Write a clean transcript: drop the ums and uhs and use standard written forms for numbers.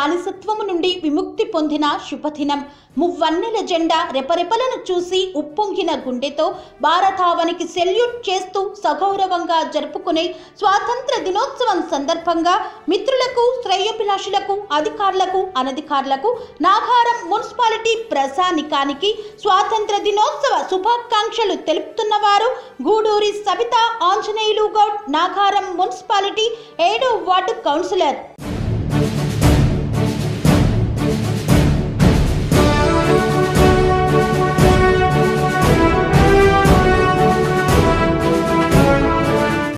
బానిసత్వము నుండి విముక్తి పొందిన శుభదినం. మువ్వన్నెల జెండా రెపరెపలను చూసి ఉప్పొంగిన గుండెతో భారతావనికి సెల్యూట్ చేస్తూ సగౌరవంగా జరుపుకునే స్వాతంత్ర దినోత్సవం సందర్భంగా మిత్రులకు, శ్రేయోభిలాషులకు, అధికారులకు, అనధికారులకు, నాగారం మున్సిపాలిటీ ప్రజానికానికి స్వాతంత్ర దినోత్సవ శుభాకాంక్షలు తెలుపుతున్నవారు గూడూరి సబితా ఆంజనేయులు గౌడ్, నాగారం మున్సిపాలిటీ 7వ వార్డు కౌన్సిలర్.